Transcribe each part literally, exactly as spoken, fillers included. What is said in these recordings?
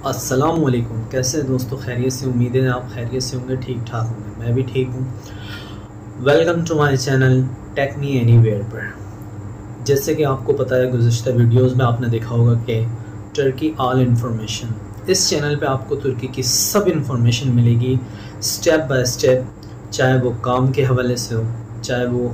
अस्सलामुअलैकुम। कैसे हैं दोस्तों? खैरियत से? उम्मीद है आप खैरियत से होंगे, ठीक ठाक होंगे। मैं भी ठीक हूँ। Welcome to my channel take me anywhere पर। जैसे कि आपको पता है, गुज़िश्ता वीडियोस में आपने देखा होगा कि टर्की ऑल इन्फॉर्मेशन, इस चैनल पे आपको तुर्की की सब इन्फॉर्मेशन मिलेगी स्टेप बाय स्टेप, चाहे वो काम के हवाले से हो, चाहे वो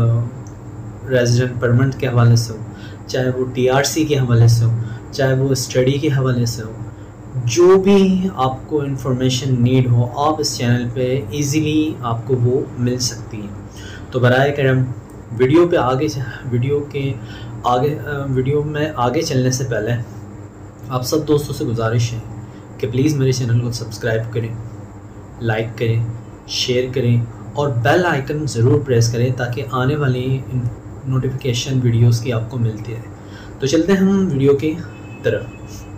रेजिडेंट परमिट के हवाले से हो, चाहे वो टीआरसी के हवाले से हो, चाहे वो स्टडी के हवाले से हो। जो भी आपको इन्फॉर्मेशन नीड हो, आप इस चैनल पे इजीली आपको वो मिल सकती है। तो बराए करम वीडियो पे आगे वीडियो के आगे वीडियो में आगे चलने से पहले आप सब दोस्तों से गुजारिश है कि प्लीज़ मेरे चैनल को सब्सक्राइब करें, लाइक करें, शेयर करें और बेल आइकन ज़रूर प्रेस करें ताकि आने वाली नोटिफिकेशन वीडियोस की आपको मिलती रहे। तो चलते हैं हम वीडियो की तरफ।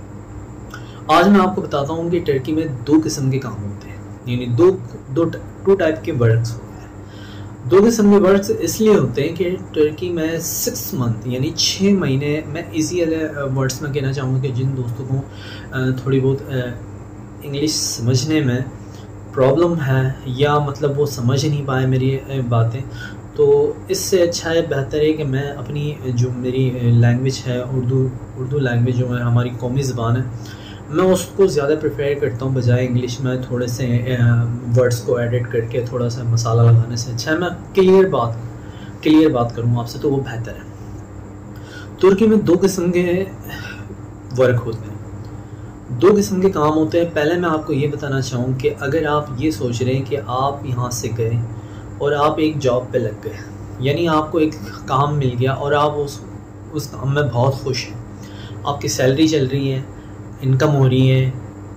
आज मैं आपको बताता हूँ कि टर्की में दो किस्म के काम होते हैं, यानी दो दो टू टाइप के वर्क्स होते हैं। दो किस्म के वर्क्स इसलिए होते हैं कि टर्की में सिक्स मंथ यानी छः महीने, मैं इजी वर्ड्स में कहना चाहूँगा कि जिन दोस्तों को थोड़ी बहुत इंग्लिश समझने में प्रॉब्लम है या मतलब वो समझ नहीं पाए मेरी बातें, तो इससे अच्छा है, बेहतर है कि मैं अपनी जो मेरी लैंग्वेज है उर्दू उर्दू लैंग्वेज जो है हमारी कौमी ज़बान है, मैं उसको ज़्यादा प्रेफर करता हूँ बजाय इंग्लिश में थोड़े से वर्ड्स को एडिट करके थोड़ा सा मसाला लगाने से। अच्छा है मैं क्लियर बात क्लियर बात करूँ आपसे, तो वो बेहतर है। तुर्की में दो किस्म के वर्क होते हैं, दो किस्म के काम होते हैं। पहले मैं आपको ये बताना चाहूँ कि अगर आप ये सोच रहे हैं कि आप यहाँ से गए और आप एक जॉब पे लग गए, यानी आपको एक काम मिल गया और आप उस उस काम में बहुत खुश हैं, आपकी सैलरी चल रही है, इनकम हो रही है,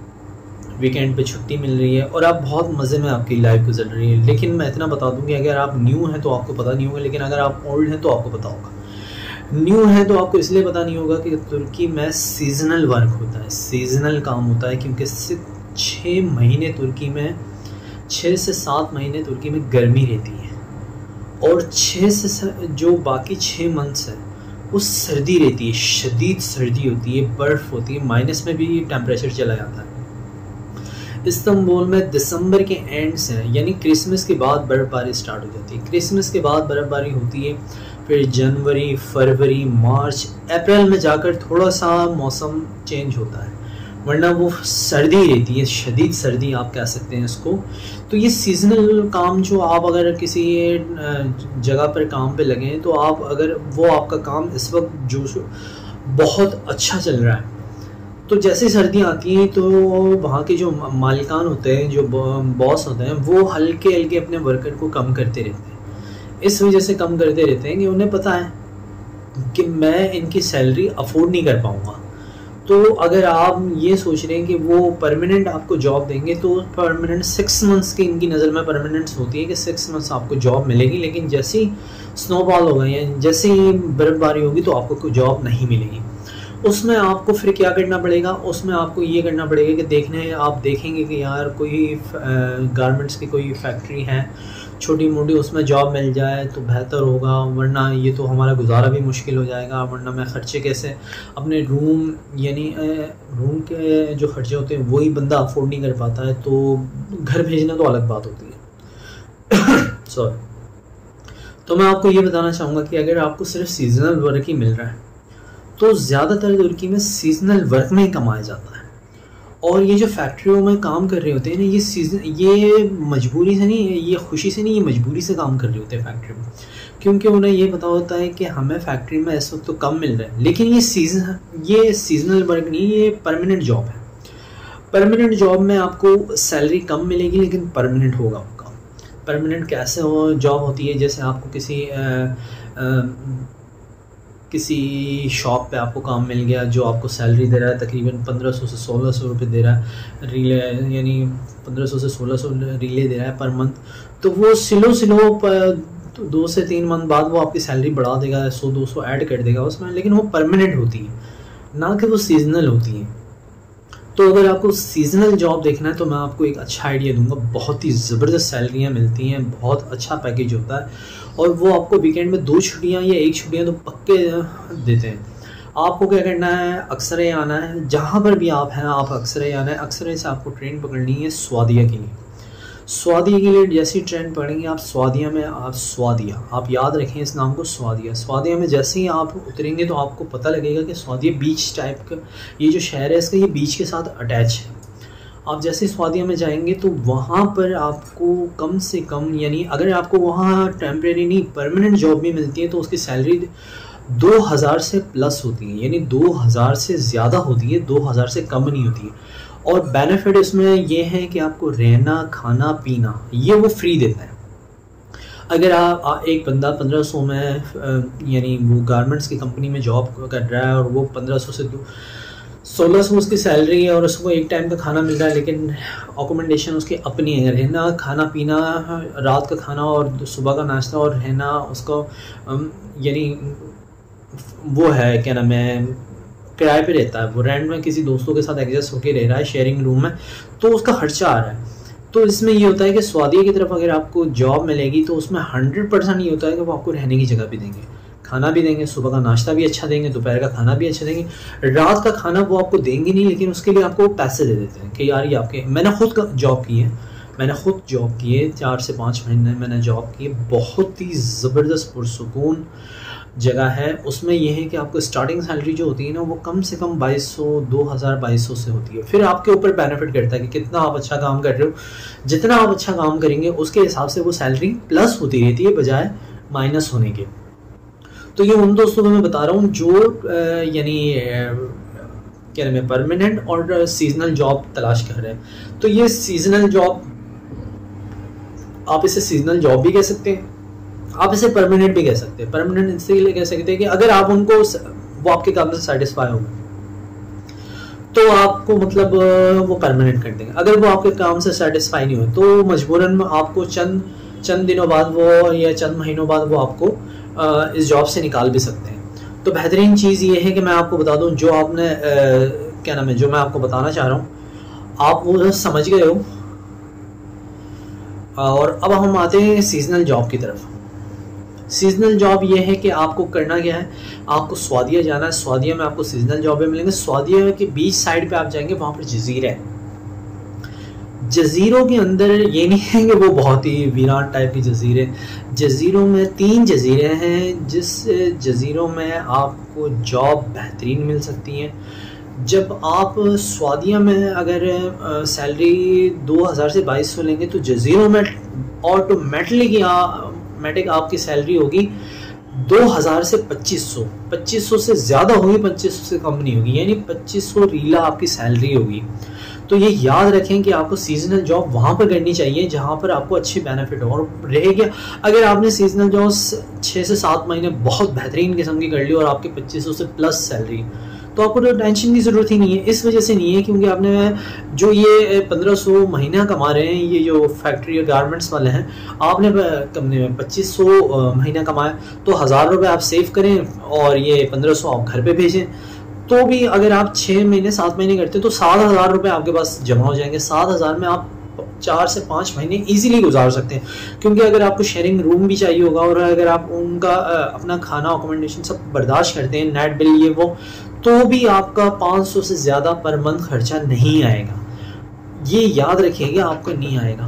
वीकेंड पे छुट्टी मिल रही है और आप बहुत मज़े में आपकी लाइफ गुजर रही है। लेकिन मैं इतना बता दूं कि अगर आप न्यू हैं तो आपको पता नहीं होगा, लेकिन अगर आप ओल्ड हैं तो आपको पता होगा। न्यू है तो आपको इसलिए पता नहीं होगा कि तुर्की में सीजनल वर्क होता है, सीजनल काम होता है, क्योंकि सिर्फ छः महीने तुर्की में छः से सात महीने तुर्की में गर्मी रहती है और छः से जो बाकी छः मंथ्स है वो सर्दी रहती है, शदीद सर्दी होती है, बर्फ़ होती है, माइनस में भी टेम्परेचर चला जाता है। इस्तांबुल में दिसंबर के एंड से यानी क्रिसमस के बाद बर्फ़बारी स्टार्ट हो जाती है। क्रिसमस के बाद बर्फ़बारी होती है, फिर जनवरी, फरवरी, मार्च, अप्रैल में जाकर थोड़ा सा मौसम चेंज होता है, वरना वो सर्दी रहती है, शदीद सर्दी आप कह सकते हैं इसको। तो ये सीजनल काम जो आप अगर किसी जगह पर काम पे लगे हैं तो आप अगर वो आपका काम इस वक्त जो बहुत अच्छा चल रहा है, तो जैसे सर्दियाँ आती हैं तो वहाँ के जो मालिकान होते हैं, जो बॉस होते हैं, वो हल्के हल्के अपने वर्कर को कम करते रहते हैं। इस वजह से कम करते रहते हैं कि उन्हें पता है कि मैं इनकी सैलरी अफोर्ड नहीं कर पाऊँगा। तो अगर आप ये सोच रहे हैं कि वो परमानेंट आपको जॉब देंगे, तो परमानेंट सिक्स मंथ्स की इनकी नज़र में परमानेंट्स होती है कि सिक्स मंथ्स आपको जॉब मिलेगी, लेकिन जैसे ही स्नोफॉल होगा या जैसे ही बर्फ़बारी होगी तो आपको कोई जॉब नहीं मिलेगी। उसमें आपको फिर क्या करना पड़ेगा? उसमें आपको ये करना पड़ेगा कि देखने आप देखेंगे कि यार कोई गारमेंट्स की कोई फैक्ट्री है छोटी मोटी, उसमें जॉब मिल जाए तो बेहतर होगा, वरना ये तो हमारा गुजारा भी मुश्किल हो जाएगा, वरना मैं ख़र्चे कैसे अपने रूम यानी रूम के जो ख़र्चे होते हैं वही बंदा अफोर्ड नहीं कर पाता है, तो घर भेजना तो अलग बात होती है। सॉरी। तो मैं आपको ये बताना चाहूँगा कि अगर आपको सिर्फ सीजनल वर्क ही मिल रहा है तो ज़्यादातर तुर्की में सीजनल वर्क में ही कमाया जाता है। और ये जो फैक्ट्रियों में काम कर रहे होते हैं ना, ये सीजन ये मजबूरी से नहीं, ये खुशी से नहीं, ये मजबूरी से काम कर रहे होते हैं फैक्ट्री में, क्योंकि उन्हें ये पता होता है कि हमें फैक्ट्री में इस वक्त तो कम मिल रहा है, लेकिन ये सीजन ये सीजनल वर्क नहीं, ये परमानेंट जॉब है। परमानेंट जॉब में आपको सैलरी कम मिलेगी लेकिन परमानेंट होगा आपका। परमानेंट कैसे हो जॉब होती है? जैसे आपको किसी आ, आ, किसी शॉप पे आपको काम मिल गया जो आपको सैलरी दे रहा है तकरीबन पंद्रह सौ से सोलह सौ रुपये दे रहा है, रीले यानी पंद्रह सौ से सोलह सौ रीले दे रहा है पर मंथ, तो वो सिलो सिलो पर तो दो से तीन मंथ बाद वो आपकी सैलरी बढ़ा देगा, सौ दो सौ ऐड कर देगा उसमें, लेकिन वो परमानेंट होती है, ना कि वो सीजनल होती है। तो अगर आपको सीजनल जॉब देखना है तो मैं आपको एक अच्छा आइडिया दूंगा, बहुत ही ज़बरदस्त सैलरियाँ मिलती हैं, बहुत अच्छा पैकेज होता है और वो आपको वीकेंड में दो छुट्टियाँ या एक छुट्टियाँ तो पक्के देते हैं। आपको क्या करना है, अक्सरे आना है, जहाँ पर भी आप हैं आप अक्सरे आना है। अक्सरे से आपको ट्रेन पकड़नी है स्वादिया के लिए। स्वादिया के लिए जैसी ट्रेन पकड़ेंगे आप, स्वादिया में आप स्वादिया आप याद रखें इस नाम को, स्वादिया। स्वादिया में जैसे ही आप उतरेंगे तो आपको पता लगेगा कि स्वादिया बीच टाइप का ये जो शहर है इसका, ये बीच के साथ अटैच है। आप जैसे स्वादिया में जाएंगे तो वहाँ पर आपको कम से कम, यानी अगर आपको वहाँ टेम्परेरी नहीं परमानेंट जॉब भी मिलती है तो उसकी सैलरी दो हज़ार से प्लस होती है, यानी दो हज़ार से ज़्यादा होती है, दो हज़ार से कम नहीं होती है। और बेनिफिट इसमें ये है कि आपको रहना खाना पीना ये वो फ्री देता है। अगर आप आ, एक बंदा पंद्रह सौ में यानी वो गारमेंट्स की कंपनी में जॉब कर रहा है और वो पंद्रह सौ से सोलह सौ उसकी सैलरी है और उसको एक टाइम का खाना मिल रहा है, लेकिन अकोमोडेशन उसकी अपनी है, रहना खाना पीना, रात का खाना और सुबह का नाश्ता और रहना उसको यानी वो है क्या नाम है, किराए पे रहता है, वो रेंट में किसी दोस्तों के साथ एडजस्ट होकर रह रहा है शेयरिंग रूम में, तो उसका खर्चा आ रहा है। तो इसमें ये होता है कि स्वादिया की तरफ अगर आपको जॉब मिलेगी तो उसमें हंड्रेड परसेंट ये होता है कि वो आपको रहने की जगह भी देंगे, खाना भी देंगे, सुबह का नाश्ता भी अच्छा देंगे, दोपहर का खाना भी अच्छा देंगे, रात का खाना वो आपको देंगे नहीं, लेकिन उसके लिए आपको पैसे दे देते हैं कि यार ये आपके। मैंने खुद जॉब की है, मैंने खुद जॉब की है, चार से पाँच महीने मैंने जॉब की है, बहुत ही ज़बरदस्त पुरसुकून जगह है। उसमें यह है कि आपको स्टार्टिंग सैलरी जो होती है ना वो कम से कम बाईस सौ दो हज़ार बाईस सौ से होती है। फिर आपके ऊपर बेनिफिट करता है कि कितना आप अच्छा काम कर रहे हो, जितना आप अच्छा काम करेंगे उसके हिसाब से वो सैलरी प्लस होती रहती है बजाय माइनस होने के। तो ये उन दोस्तों को मैं बता रहा हूँ जो यानी क्या नाम है परमानेंट और सीजनल जॉब तलाश कर रहे हैं। तो ये सीजनल जॉब, आप इसे सीजनल जॉब भी कह सकते हैं, आप इसे परमानेंट भी कह सकते हैं। परमानेंट इसलिए कह सकते हैं कि अगर आप उनको वो आपके काम से सेटिस्फाई हो गए तो आपको मतलब वो परमानेंट कर देंगे। अगर वो आपके काम से सेटिस्फाई नहीं हो तो मजबूरन आपको चंद चंद दिनों बाद वो या चंद महीनों बाद वो आपको इस जॉब से निकाल भी सकते हैं। तो बेहतरीन चीज़ ये है कि मैं आपको बता दूं जो आपने क्या नाम है जो मैं आपको बताना चाह रहा हूँ आप वो समझ गए हो। और अब हम आते हैं सीजनल जॉब की तरफ। सीजनल जॉब ये है कि आपको करना क्या है, आपको स्वादिया जाना है। स्वादिया में आपको सीजनल जॉब भी मिलेंगे। स्वादिया के बीच साइड पे आप जाएंगे, वहाँ पर जजीरा है। जजीरों के अंदर ये नहीं है कि वो बहुत ही वीरान टाइप की जजीरे, जजीरों में तीन जजीरे हैं जिस जजीरों में आपको जॉब बेहतरीन मिल सकती है। जब आप स्वादिया में अगर सैलरी दो हज़ार से बाईस सौ लेंगे तो जजीरों में ऑटोमेटिकली मैटिक आपकी सैलरी होगी दो हज़ार से पच्चीस सौ पच्चीस सौ से ज़्यादा होगी, पच्चीस सौ से कम नहीं होगी, यानी पच्चीस सौ रीला आपकी सैलरी होगी। तो ये याद रखें कि आपको सीजनल जॉब वहाँ पर करनी चाहिए जहाँ पर आपको अच्छी बेनिफिट हो। और रह गया अगर आपने सीजनल जॉब छः से सात महीने बहुत बेहतरीन किस्म की कर ली और आपके पच्चीस सौ से प्लस सैलरी, तो आपको तो टेंशन की ज़रूरत ही नहीं है। इस वजह से नहीं है क्योंकि आपने जो ये पंद्रह सौ महीना कमा रहे हैं, ये जो फैक्ट्री और गारमेंट्स वाले हैं, आपने कंपनी में पच्चीस सौ महीना कमाया तो हज़ार रुपये आप सेव करें और ये पंद्रह सौ आप घर पे भेजें, तो भी अगर आप छः महीने सात महीने करते तो सात हज़ार रुपये आपके पास जमा हो जाएंगे। सात हज़ार में आप चार से पाँच महीने इजीली गुजार सकते हैं। क्योंकि अगर आपको शेयरिंग रूम भी चाहिए होगा और अगर आप उनका अपना खाना अकोमोडेशन सब बर्दाश्त करते हैं, नेट बिल ये वो, तो भी आपका पाँच सौ से ज़्यादा पर मंथ खर्चा नहीं आएगा। ये याद रखिएगा, आपको नहीं आएगा।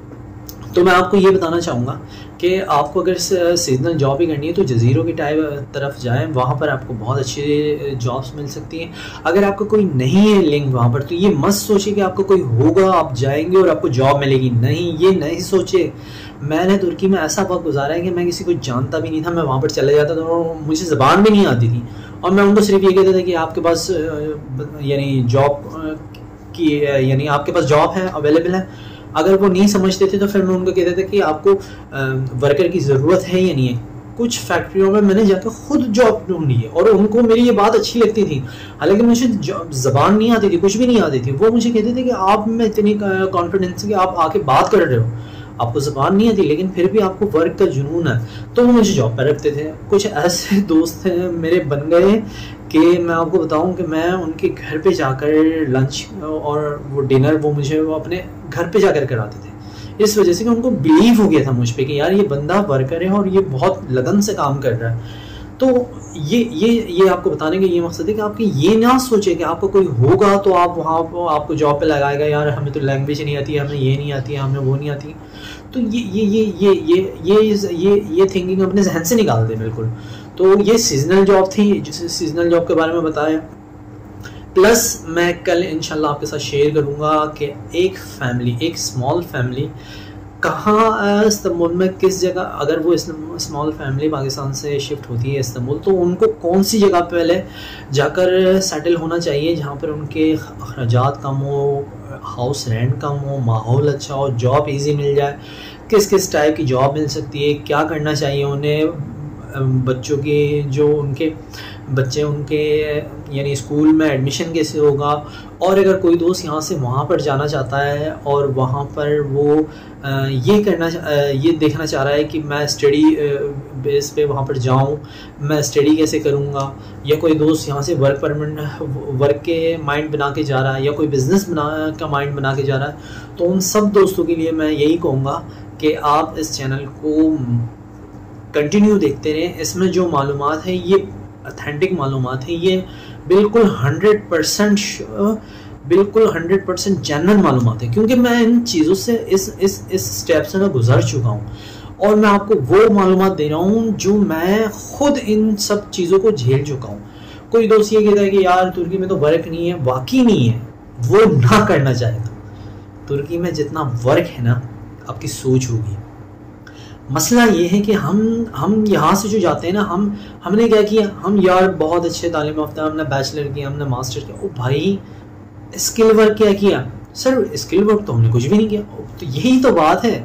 तो मैं आपको ये बताना चाहूँगा कि आपको अगर सीजनल जॉब ही करनी है तो जजीरों की टाइप तरफ जाएं, वहाँ पर आपको बहुत अच्छी जॉब्स मिल सकती हैं। अगर आपका कोई नहीं है लिंक वहाँ पर तो ये मत सोचिए कि आपको कोई होगा आप जाएंगे और आपको जॉब मिलेगी, नहीं, ये नहीं सोचे। मैंने तुर्की में ऐसा वक्त गुजारा है कि मैं किसी को जानता भी नहीं था, मैं वहाँ पर चले जाता था और मुझे ज़बान भी नहीं आती थी और मैं उनको सिर्फ ये कहता था कि आपके पास यानी जॉब की यानी आपके पास जॉब है अवेलेबल है। अगर वो नहीं समझते थे तो फिर मैं उनको कहता था कि आपको वर्कर की ज़रूरत है या नहीं है। कुछ फैक्ट्रियों में मैंने जाकर खुद जॉब ढूंढी है और उनको मेरी ये बात अच्छी लगती थी, हालांकि मुझे ज़बान नहीं आती थी, कुछ भी नहीं आती थी। वो मुझे कहते थे कि आप में इतनी कॉन्फिडेंस कि आप आके बात कर रहे हो, आपको ज़बान नहीं आती लेकिन फिर भी आपको वर्क का जुनून है, तो वो मुझे जॉब पर रखते थे। कुछ ऐसे दोस्त हैं मेरे बन गए कि मैं आपको बताऊं कि मैं उनके घर पे जाकर लंच और वो डिनर वो मुझे वो अपने घर पे जाकर कराते थे, इस वजह से कि उनको बिलीव हो गया था मुझ पे कि यार ये बंदा वर्कर है और ये बहुत लगन से काम कर रहा है। तो ये ये ये आपको बताने का ये मकसद है कि आपकी ये ना सोचे कि आपको कोई होगा तो आप वहाँ पर आपको जॉब पे लगाएगा, यार हमें तो लैंग्वेज नहीं आती है, हमें ये नहीं आती है, हमें वो नहीं आती। तो ये ये ये ये ये ये ये ये थिंकिंग अपने जहन से निकाल दे बिल्कुल। तो ये सीजनल जॉब थी, जिस सीजनल जॉब के बारे में बताया। प्लस मैं कल इंशाल्लाह आपके साथ शेयर करूँगा कि एक फैमिली, एक स्मॉल फैमिली कहाँ इस्तांबुल में किस जगह, अगर वो स्मॉल फैमिली पाकिस्तान से शिफ्ट होती है इस्तांबुल, तो उनको कौन सी जगह पे पहले जाकर सेटल होना चाहिए जहाँ पर उनके अखराजात कम हो, हाउस रेंट कम हो, माहौल अच्छा हो, जॉब इजी मिल जाए, किस किस टाइप की जॉब मिल सकती है, क्या करना चाहिए उन्हें, बच्चों के जो उनके बच्चे उनके यानी स्कूल में एडमिशन कैसे होगा, और अगर कोई दोस्त यहाँ से वहाँ पर जाना चाहता है और वहाँ पर वो ये करना ये देखना चाह रहा है कि मैं स्टडी बेस पे वहाँ पर जाऊँ, मैं स्टडी कैसे करूँगा, या कोई दोस्त यहाँ से वर्क परमिट वर्क के माइंड बना के जा रहा है, या कोई बिज़नेस बना का माइंड बना के जा रहा है, तो उन सब दोस्तों के लिए मैं यही कहूँगा कि आप इस चैनल को कंटिन्यू देखते रहें। इसमें जो मालूमात है ये ऑथेंटिक मालूमात है, ये बिल्कुल हंड्रेड परसेंट बिल्कुल हंड्रेड परसेंट जेन्युइन मालूमात है, क्योंकि मैं इन चीज़ों से इस इस इस स्टेप से मैं गुजर चुका हूँ और मैं आपको वो मालूमात दे रहा हूँ जो मैं खुद इन सब चीज़ों को झेल चुका हूँ। कोई दोस्त ये कहता है कि यार तुर्की में तो वर्क नहीं है, वाकई नहीं है, वो ना करना चाहेगा। तुर्की में जितना वर्क है ना, आपकी सोच होगी। मसला ये है कि हम हम यहाँ से जो जाते हैं ना, हम हमने क्या किया, हम यार बहुत अच्छे तालीम याफ्ता, हमने बैचलर किया, हमने मास्टर किया, ओ भाई स्किल वर्क क्या किया? सर स्किल वर्क तो हमने कुछ भी नहीं किया। तो यही तो बात है,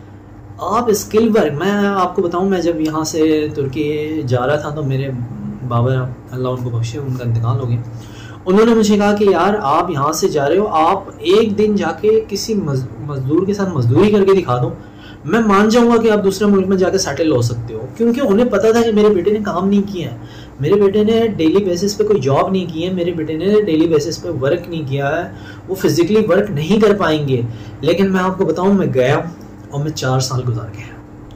आप स्किल वर्क, मैं आपको बताऊं, मैं जब यहाँ से तुर्की जा रहा था तो मेरे बाबा अल्लाह उनको बख्शे, उनका इंतकाल हो गया, उन्होंने मुझे कहा कि यार आप यहाँ से जा रहे हो, आप एक दिन जाके किसी मजदूर के साथ मजदूरी करके दिखा दो, मैं मान जाऊंगा कि आप दूसरे मुल्क में जाकर सेटल हो सकते हो। क्योंकि उन्हें पता था कि मेरे बेटे ने काम नहीं किया है, मेरे बेटे ने डेली बेसिस पे कोई जॉब नहीं की है, मेरे बेटे ने डेली बेसिस पे वर्क नहीं किया है, वो फिजिकली वर्क नहीं कर पाएंगे। लेकिन मैं आपको बताऊं, मैं गया और मैं चार साल गुजार गया।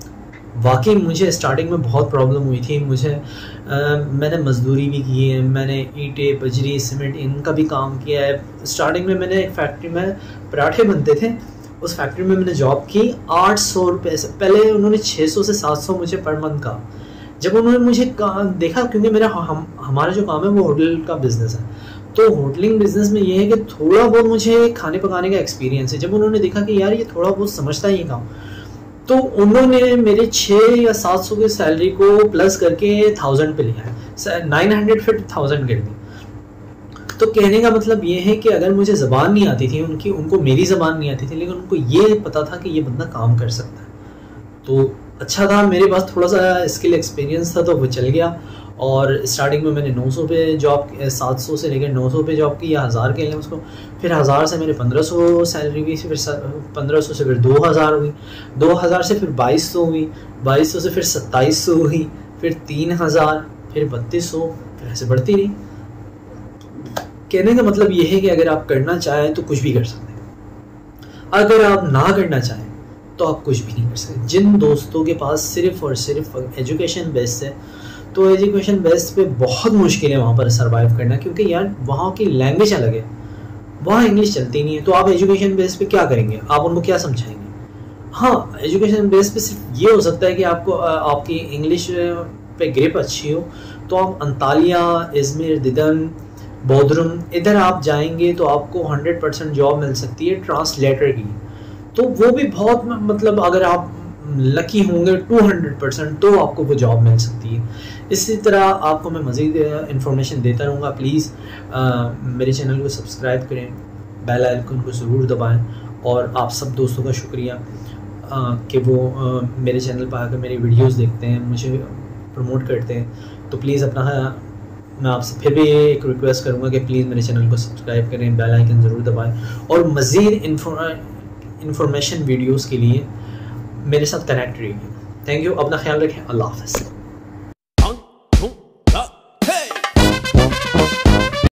वाकई मुझे स्टार्टिंग में बहुत प्रॉब्लम हुई थी, मुझे आ, मैंने मजदूरी भी की है, मैंने ईंटें, बजरी, सीमेंट इनका भी काम किया है। स्टार्टिंग में मैंने एक फैक्ट्री में पराठे बनते थे, उस फैक्ट्री में मैंने जॉब की आठ सौ रुपये से, पहले उन्होंने छः सौ से सात सौ मुझे पर मंथ का। जब उन्होंने मुझे देखा, क्योंकि मेरा हम हमारा जो काम है वो होटल का बिज़नेस है, तो होटलिंग बिज़नेस में ये है कि थोड़ा बहुत मुझे खाने पकाने का एक्सपीरियंस है। जब उन्होंने देखा कि यार ये थोड़ा बहुत समझता ही काम, तो उन्होंने मेरे छः या सात सौ की सैलरी को प्लस करके थाउजेंड पे लिया है, नाइन हंड्रेड फिर थाउजेंड कर दी। तो कहने का मतलब ये है कि अगर मुझे ज़बान नहीं आती थी उनकी, उनको मेरी ज़बान नहीं आती थी, लेकिन उनको ये पता था कि ये बंदा काम कर सकता है, तो अच्छा था, मेरे पास थोड़ा सा स्किल एक्सपीरियंस था, तो वो चल गया। और स्टार्टिंग में मैंने नौ सौ पे जॉब, सात सौ से लेकर नौ सौ पे जॉब की, या हज़ार के लिए उसको, फिर हज़ार से मेरे पंद्रह सौ सैलरी हुई, फिर पंद्रह सौ से फिर दो हज़ार हुई, दो हज़ार से फिर बाईस सौ हुई, बाईस सौ से फिर सत्ताईस सौ हुई, फिर तीन हज़ार, फिर बत्तीस सौ, फिर ऐसे बढ़ती रही। कहने का मतलब ये है कि अगर आप करना चाहें तो कुछ भी कर सकते हैं, अगर आप ना करना चाहें तो आप कुछ भी नहीं कर सकते। जिन दोस्तों के पास सिर्फ और सिर्फ एजुकेशन बेस्ड है, तो एजुकेशन बेस्ड पे बहुत मुश्किल है वहाँ पर सर्वाइव करना, क्योंकि यार वहाँ की लैंग्वेज अलग है, वहाँ इंग्लिश चलती नहीं है। तो आप एजुकेशन बेस्ड पे क्या करेंगे, आप उनको क्या समझाएंगे? हाँ, एजुकेशन बेस्ड पे सिर्फ ये हो सकता है कि आपको आपकी इंग्लिश पे ग्रिप अच्छी हो, तो आप अंतालिया, इज़मिर, दिदन, बोधरुम इधर आप जाएंगे तो आपको हंड्रेड परसेंट जॉब मिल सकती है ट्रांसलेटर की। तो वो भी बहुत, मतलब अगर आप लकी होंगे टू हंड्रेड परसेंट तो आपको वो जॉब मिल सकती है। इसी तरह आपको मैं मज़ीद इन्फॉर्मेशन देता रहूँगा। प्लीज़ मेरे चैनल को सब्सक्राइब करें, बेल आइकन को ज़रूर दबाएं, और आप सब दोस्तों का शुक्रिया कि वो आ, मेरे चैनल पर आकर मेरी वीडियोस देखते हैं, मुझे प्रमोट करते हैं। तो प्लीज़ अपना, मैं आपसे फिर भी एक रिक्वेस्ट करूँगा कि प्लीज़ मेरे चैनल को सब्सक्राइब करें, बेल आइकन ज़रूर दबाएं, और मज़ीद इन्फॉर्मेशन वीडियोस के लिए मेरे साथ कनेक्ट रहिए। थैंक यू, अपना ख्याल रखें, अल्लाह हाफ़िज़।